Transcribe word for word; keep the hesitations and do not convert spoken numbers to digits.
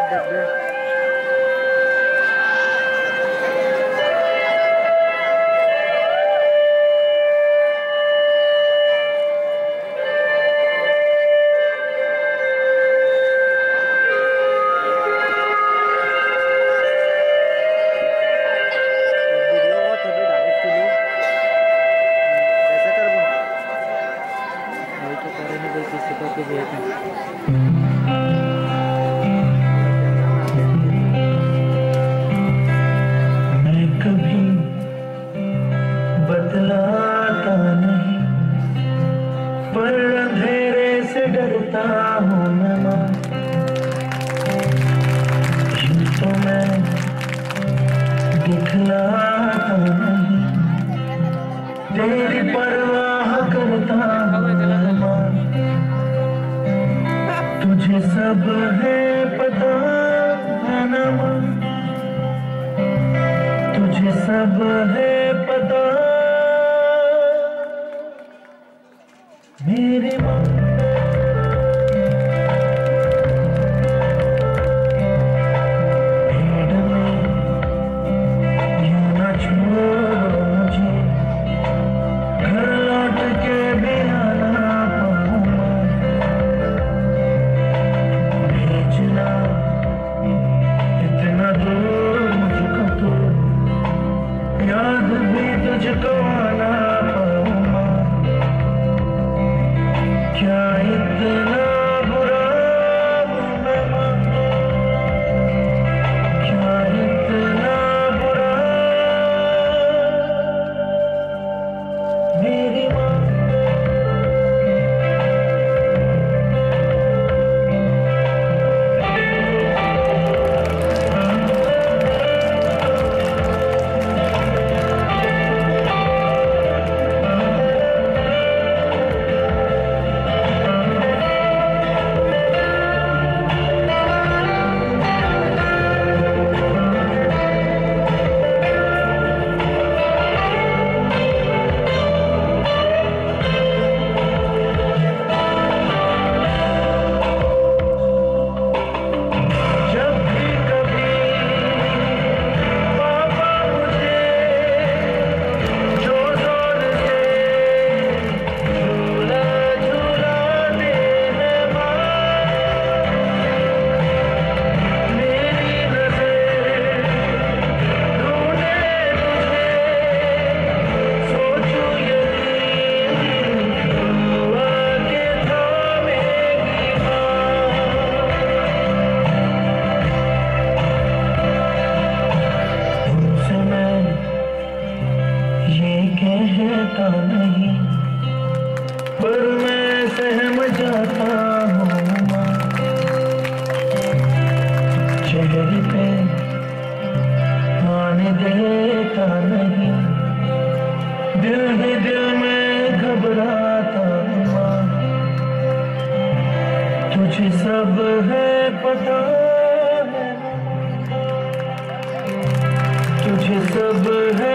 मैं कभी बतलाता नहीं, पर अंधेरे से डरता हूँ मैं माँ। यूं तो मैं दिखलाता नहीं, तेरी परवाह करता हूँ माँ। तुझे सब है पता है ना माँ, तुझे सब है पता मेरी माँ। भीड़ में यूं न छोड़ो मुझे, घर लौट के भी आना पाऊँ। भेजना इतना दूर मुझको तो, याद भी तुझको आना पाऊँ। क्या इतना बुरा हूँ मैं माँ, क्या इतना बुरा मेरी माँ। कहता नहीं, पर मैं सहम जाता हूँ माँ। चेहरे पे आने देता नहीं, दिल ही दिल में घबराता हूँ माँ। तुझे सब है पता है, तुझे सब है